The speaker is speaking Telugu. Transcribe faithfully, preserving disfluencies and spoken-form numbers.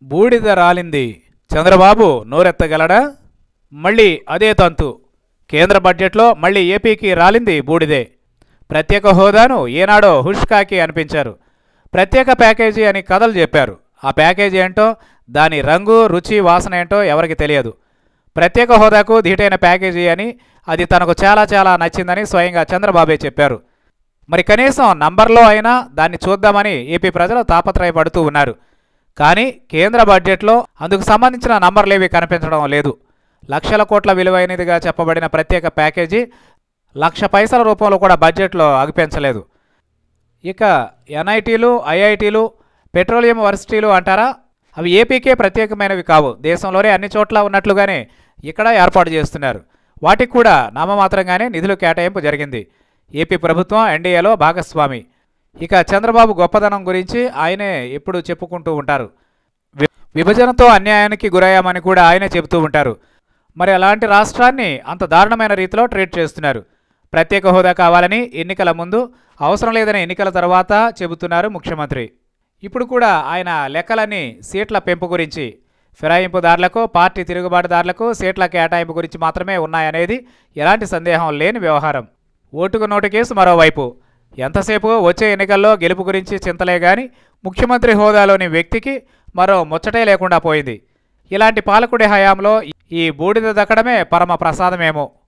బూడిద రాలింది. చంద్రబాబు నోరెత్తగలడా? మళ్ళీ అదే తంతు. కేంద్ర బడ్జెట్లో మళ్ళీ ఏపీకి రాలింది బూడిదే. ప్రత్యేక హోదాను ఏనాడో హుష్కాకి అనిపించారు. ప్రత్యేక ప్యాకేజీ అని కథలు చెప్పారు. ఆ ప్యాకేజీ ఏంటో, దాని రంగు, రుచి, వాసన ఏంటో ఎవరికి తెలియదు. ప్రత్యేక హోదాకు ధీటైన ప్యాకేజీ అని, అది తనకు చాలా చాలా నచ్చిందని స్వయంగా చంద్రబాబే చెప్పారు. మరి కనీసం నంబర్లో అయినా దాన్ని చూద్దామని ఏపీ ప్రజలు తాపత్రయపడుతూ ఉన్నారు. కానీ కేంద్ర బడ్జెట్లో అందుకు సంబంధించిన నంబర్లేవి కనిపించడం లేదు. లక్షల కోట్ల విలువైనదిగా చెప్పబడిన ప్రత్యేక ప్యాకేజీ లక్ష పైసల రూపంలో కూడా బడ్జెట్లో అగిపించలేదు. ఇక ఎన్ఐటీలు, ఐఐటీలు, పెట్రోలియం వర్సిటీలు అంటారా, అవి ఏపీకే ప్రత్యేకమైనవి కావు. దేశంలోనే అన్ని చోట్ల ఉన్నట్లుగానే ఇక్కడ ఏర్పాటు చేస్తున్నారు. వాటికి కూడా నామమాత్రంగానే నిధులు కేటాయింపు జరిగింది. ఏపీ ప్రభుత్వం ఎన్డీఏలో భాగస్వామి. ఇక చంద్రబాబు గొప్పదనం గురించి ఆయనే ఎప్పుడు చెప్పుకుంటూ ఉంటారు. విభజనతో అన్యాయానికి గురయ్యామని కూడా ఆయనే చెబుతూ ఉంటారు. మరి అలాంటి రాష్ట్రాన్ని అంత దారుణమైన రీతిలో ట్రీట్ చేస్తున్నారు. ప్రత్యేక హోదా కావాలని ఎన్నికల ముందు, అవసరం లేదని ఎన్నికల తర్వాత చెబుతున్నారు ముఖ్యమంత్రి. ఇప్పుడు కూడా ఆయన లెక్కలన్నీ సీట్ల పెంపు గురించి, ఫిరాయింపుదారులకు, పార్టీ తిరుగుబాటుదారులకు సీట్ల కేటాయింపు గురించి మాత్రమే ఉన్నాయనేది ఎలాంటి సందేహం లేని వ్యవహారం. ఓటుకు నోటు కేసు మరోవైపు. ఎంతసేపు వచ్చే ఎన్నికల్లో గెలుపు గురించి చింతలే గాని ముఖ్యమంత్రి హోదాలోని వ్యక్తికి మరో ముచ్చటే లేకుండా పోయింది. ఇలాంటి పాలకుడి హయాంలో ఈ బూడిద దక్కడమే పరమ ప్రసాదమేమో.